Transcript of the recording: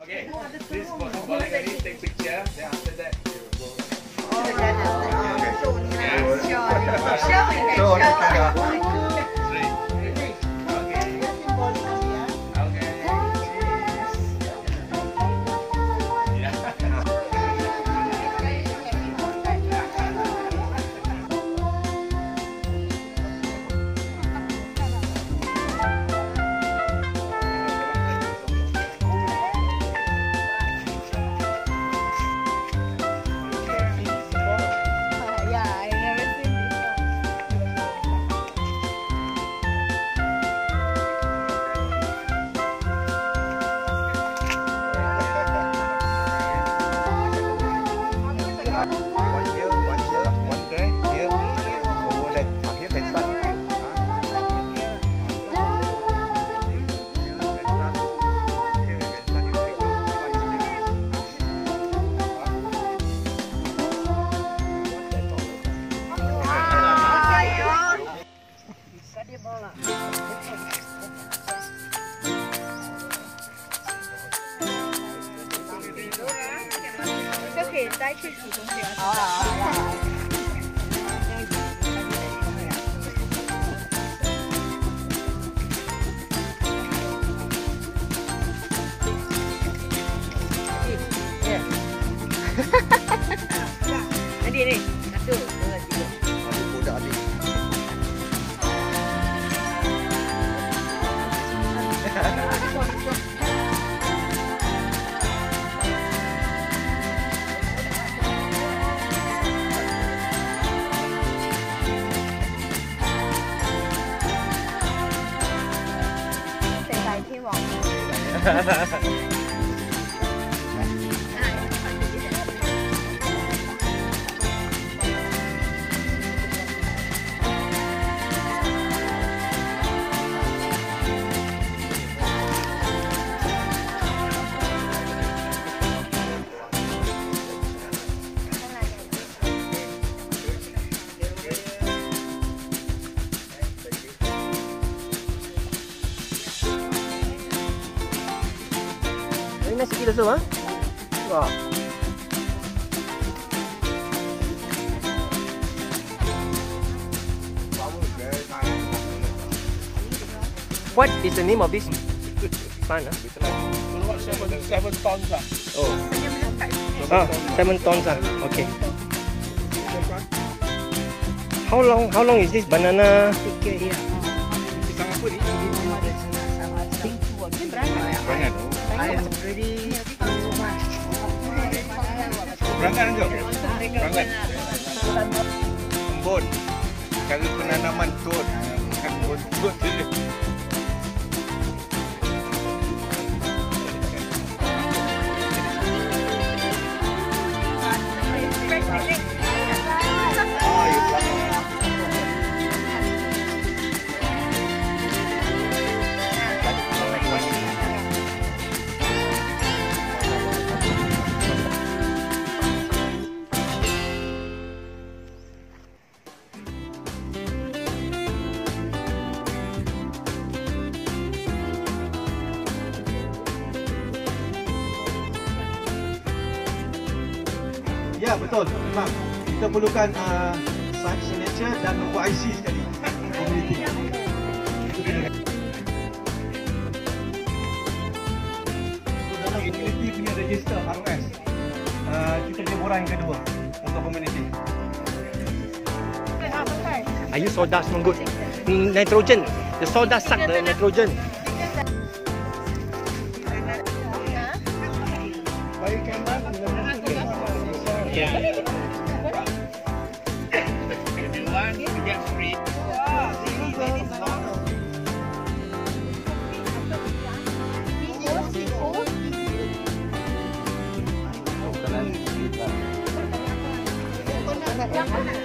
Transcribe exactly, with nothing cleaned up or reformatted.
Okay, please boleh kali take picture. Then after that, you go. Show the camera. Adik ni, satu, dua, tiga. Adik budak adik. Nice sikit also, ha? Wah. What is the name of this plant? Huh? Seven, seven tons lah. Oh. Ah, seven tons ah. Okay. How long? How long is this banana? Pisang apa ni? Berangan. Berangan ke? Berangan. Kebun. Cara penanaman tut. Bukan kebun tut. Ya, betul. Memang kita perlukan uh, signature dan nombor I C sekali. Community. Itu dia. Dalam community punya register R O S. Uh, kita punya borang yang kedua untuk community. I use sawdust no good. Nitrogen. The sawdust suck the nitrogen. Yeah. Yang mana?